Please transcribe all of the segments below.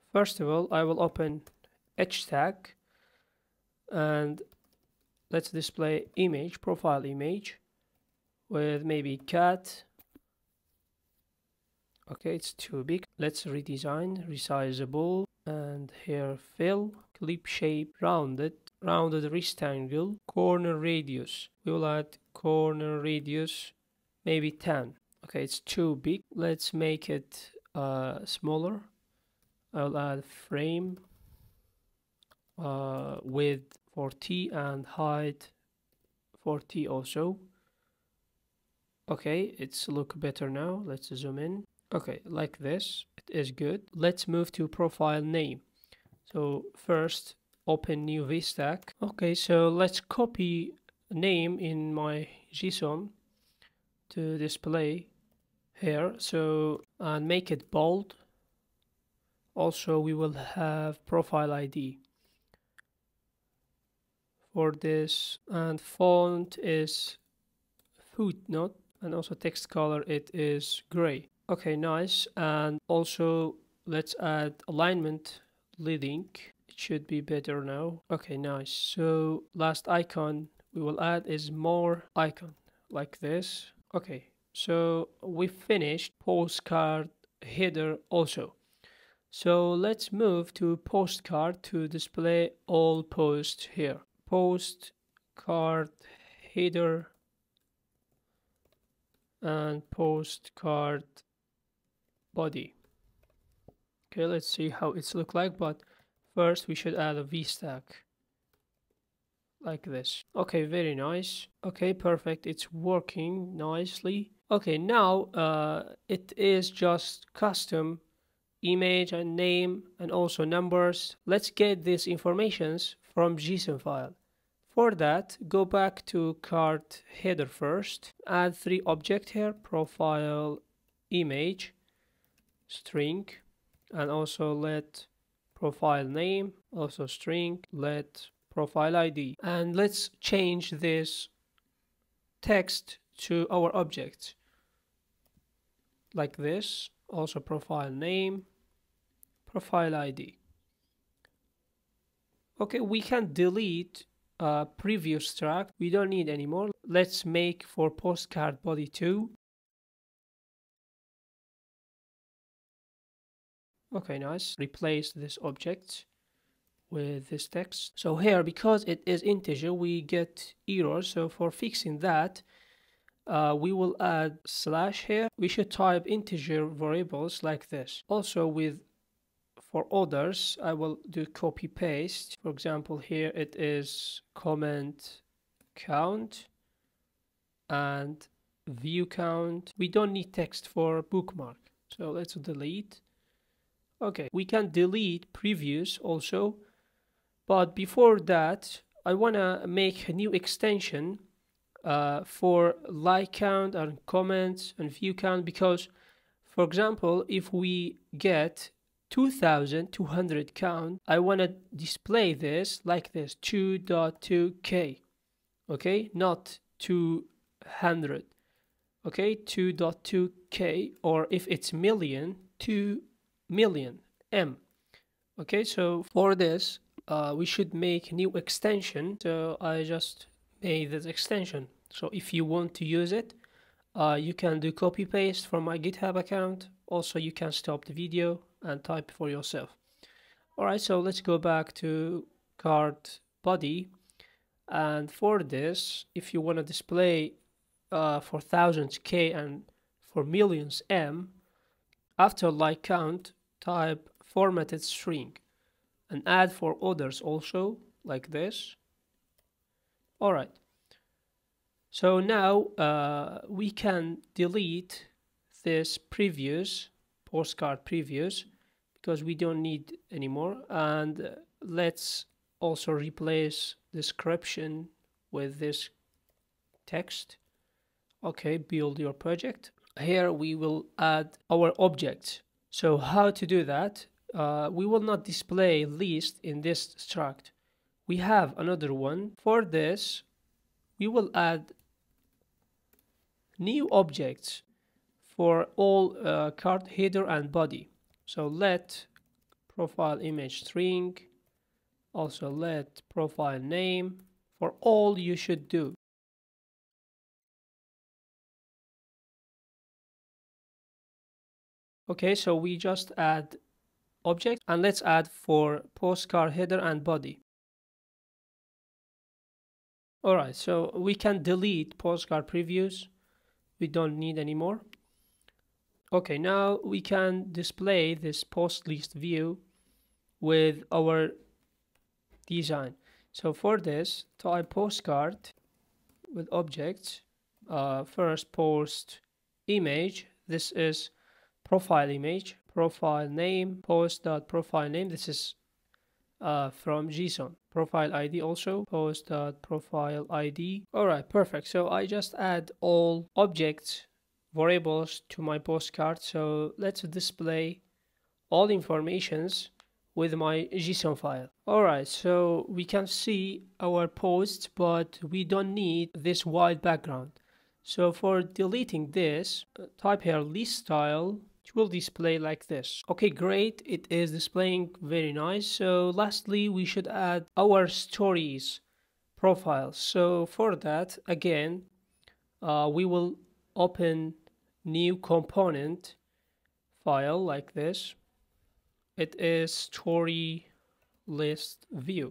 First of all, I will open H tag and let's display image, profile image with maybe cat. Okay, it's too big. Let's redesign, resizable, and here fill, clip shape, rounded rectangle, corner radius. We will add corner radius, maybe 10. Okay, it's too big. Let's make it smaller. I'll add frame, width 40 and height 40 also. Okay, it's look better now. Let's zoom in. Okay, like this, it is good. Let's move to profile name. So first, open new VStack. Okay, so let's copy name in my JSON to display here. So, and make it bold. Also, we will have profile ID for this, and font is footnote, and also text color, it is gray. Okay, nice. And also let's add alignment leading. It should be better now. Okay, nice. So last icon we will add is more icon like this. Okay, so we finished postcard header also. So let's move to postcard to display all posts here. Postcard header and postcard body. Okay, let's see how it's look like, but first we should add a VStack like this. Okay, very nice. Okay, perfect, it's working nicely. Okay, now it is just custom image and name and also numbers. Let's get these informations from JSON file. For that, go back to card header first, add 3 objects here, profile image, string, and also let profile name, also string, let profile ID. And let's change this text to our object like this, also profile name, profile ID. Okay, we can delete previous track, we don't need anymore. Let's make for postcard body 2. Okay, nice. Replace this object with this text. So here, because it is integer, we get error. So for fixing that, we will add slash here. We should type integer variables like this. Also for others, I will do copy paste. For example, here it is comment count and view count. We don't need text for bookmark. So let's delete. Okay, we can delete previews also, but before that, I want to make a new extension for like count and comments and view count, because, for example, if we get 2200 count, I want to display this like this, 2.2k, okay, not 200, okay, 2.2k, or if it's million, 2 million m. Okay, so for this we should make new extension. So I just made this extension. So if you want to use it, you can do copy paste from my GitHub account. Also, you can stop the video and type for yourself. All right, so let's go back to card body, and for this, if you want to display for thousands k and for millions m, after like count, type formatted string and add for others also like this. All right, so now we can delete this previous postcard previews because we don't need anymore, and let's also replace description with this text. Okay, build your project. Here we will add our objects. So how to do that? We will not display list in this struct. We have another one. For this, we will add new objects for all card header and body. So let profile image string. Also let profile name for all you should do. Okay, so we just add object, and let's add for postcard header and body. Alright, so we can delete postcard previews. We don't need anymore. Okay, now we can display this post list view with our design. So for this, type postcard with objects. First post image. This is profile image. Profile name, post.profile name. This is from JSON. Profile ID also, post.profile ID. Alright, perfect. So I just add all objects variables to my postcard. So let's display all informations with my JSON file. Alright, so we can see our post, but we don't need this white background. So for deleting this, type here list style. It will display like this. Okay, great. It is displaying very nice. So lastly, we should add our stories profile. So for that, again, we will open new component file like this. It is story list view.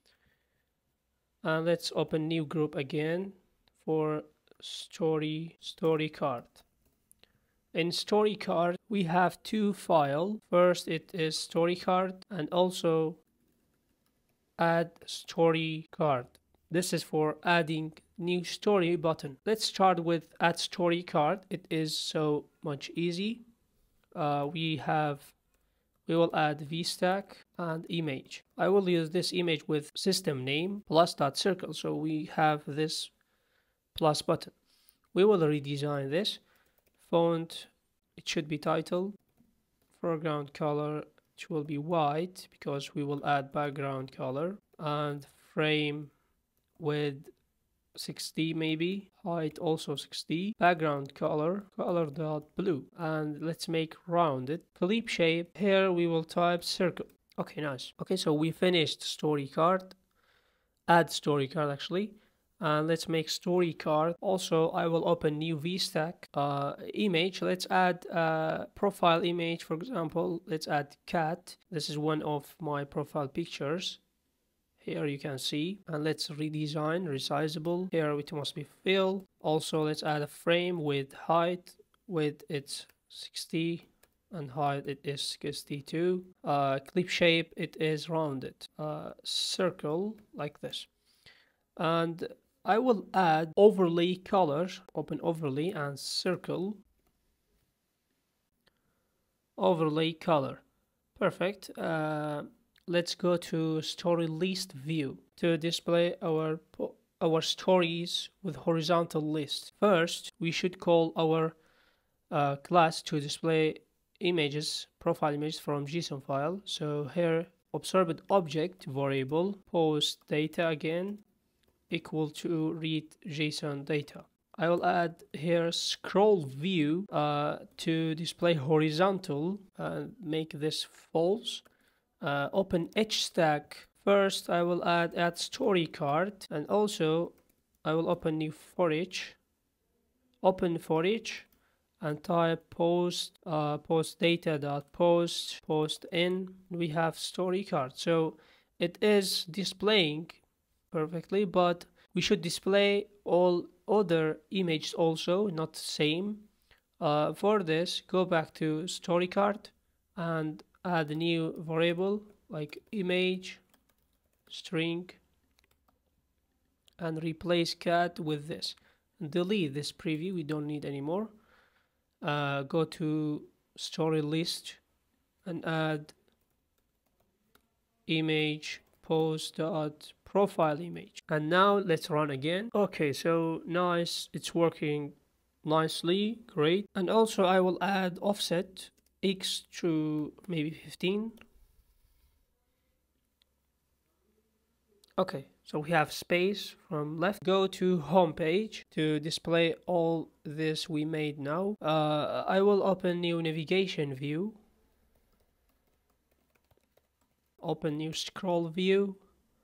And let's open new group again for story card. In story card, we have two files. First, it is story card, and also add story card. This is for adding new story button. Let's start with add story card. It is so much easy. We will add vstack and image. I will use this image with system name plus.circle. So we have this plus button. We will redesign this. Font, it should be title. Foreground color, it will be white because we will add background color. And frame with 60 maybe. Height also 60. Background color blue. And let's make rounded. Clip shape, here we will type circle. Okay, nice. Okay, so we finished story card. Add story card actually. And let's make story card. Also, I will open new vstack image. Let's add profile image. For example, let's add cat. This is one of my profile pictures. Here you can see. And let's redesign resizable. Here it must be fill. Also, let's add a frame with height. Width it's 60 and height it is 62. Clip shape it is rounded. Circle like this. And I will add overlay color, open overlay and circle, overlay color. Perfect. Let's go to story list view to display our stories with horizontal list. First, we should call our class to display images, profile images from JSON file. So here, observed object variable, post data again, equal to read JSON data. I will add here scroll view to display horizontal and make this false. Open hstack. First I will add story card, and also I will open new for each. Open for each and type post data dot post in. We have story card. So it is displaying perfectly, but we should display all other images also, not same. For this, go back to story card and add a new variable like image string and replace cat with this. And delete this preview, we don't need anymore. Go to story list and add image post.profile image. And now let's run again. Okay, so nice, it's working nicely, great. And also I will add offset x to maybe 15. Okay, so we have space from left. Go to home page to display all this we made now. I will open new navigation view. open new scroll view,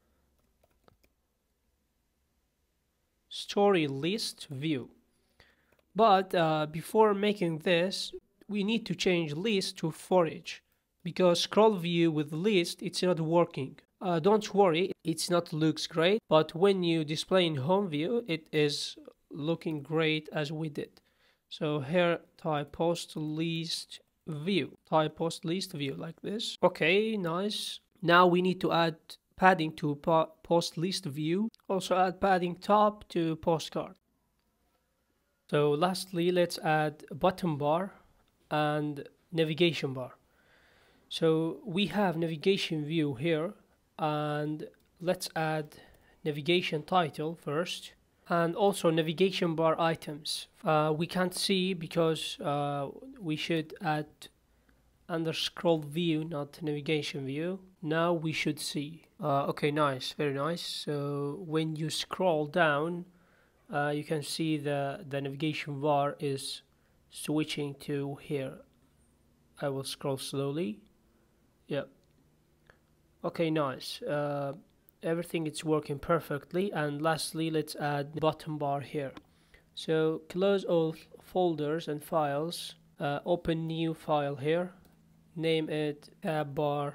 story list view. But before making this, we need to change list to forage, because scroll view with list, it's not working. Don't worry, it's not looks great, but when you display in home view, it is looking great as we did. So here, type post list view, type post list view like this. Okay, nice. Now we need to add padding to post list view. Also add padding top to postcard. So lastly, let's add button bar and navigation bar. So we have navigation view here, and let's add navigation title first, and also navigation bar items. We can't see because we should add under scroll view, not navigation view. Now we should see. Okay, nice, very nice. So when you scroll down, you can see the navigation bar is switching to here. I will scroll slowly. Yeah. Okay, nice. Everything is working perfectly. And lastly, let's add button bar here. So close all folders and files. Open new file here. Name it tab bar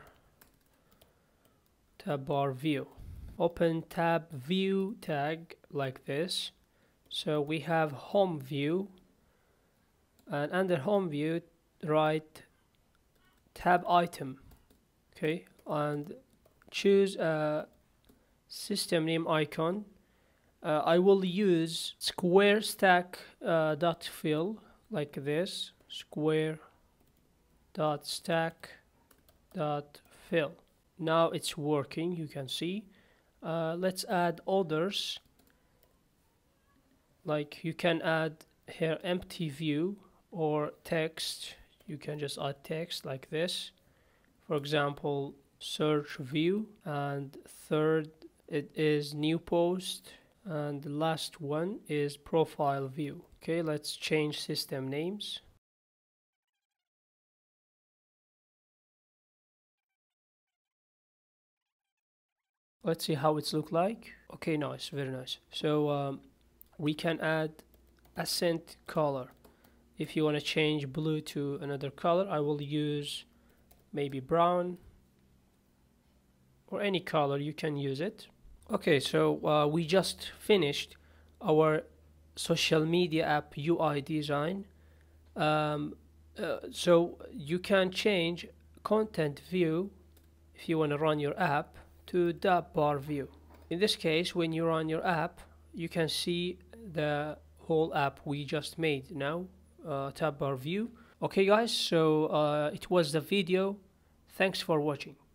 view. Open tab view tag like this. So we have home view, and under home view write tab item. Okay, and choose a system name icon. I will use square stack dot fill like this, square dot stack dot fill. Now it's working, you can see. Let's add others. Like you can add here empty view or text. You can just add text like this. For example, search view, and third it is new post, and the last one is profile view. Okay, let's change system names. Let's see how it's look like. Okay, nice, very nice. So we can add accent color. If you want to change blue to another color, I will use maybe brown or any color, you can use it. Okay, so we just finished our social media app UI design. So you can change content view if you want to run your app to tab bar view. In this case, when you run your app, you can see the whole app we just made now, tab bar view. Okay guys, so it was the video. Thanks for watching.